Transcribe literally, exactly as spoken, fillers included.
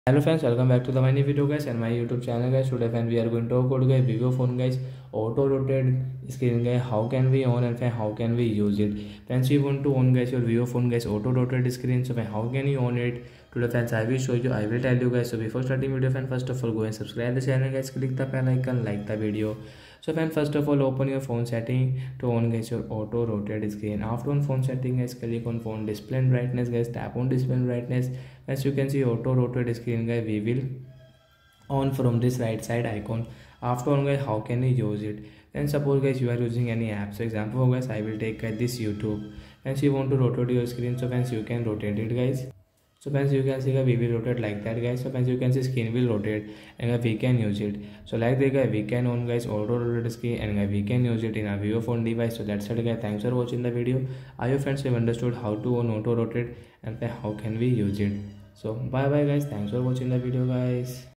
Hello friends, welcome back to the my new video guys and my YouTube channel guys. Today friends we are going to talk about guys Vivo phone guys auto rotate screen guys. How can we on and friend, how can we use it? Friends, you want to on guys your Vivo phone guys auto rotate screen. So friend, how can you on it? Today friends I will show you. I will tell you guys. So before starting video friend, first of all go and subscribe the channel guys. Click the bell icon, like the video. So friend, first of all open your phone setting to on guys your auto rotate screen. After on phone setting guys, click on phone display brightness guys. Tap on display brightness. As you can see auto rotate screen guys, we will on from this right side icon. After on guys, how can you use it? Then suppose guys you are using any app. So example guys, I will take uh, this YouTube. And you want to rotate your screen, so friends you can rotate it guys. So friends you can see that we will rotate like that guys. So friends you can see screen will rotate and we can use it. So like that guys we can on guys auto rotate screen and we can use it in a Vivo phone device. So that's it guys. Thanks for watching the video. I hope friends have understood how to on auto rotate and how can we use it. So bye bye guys. Thanks for watching the video guys.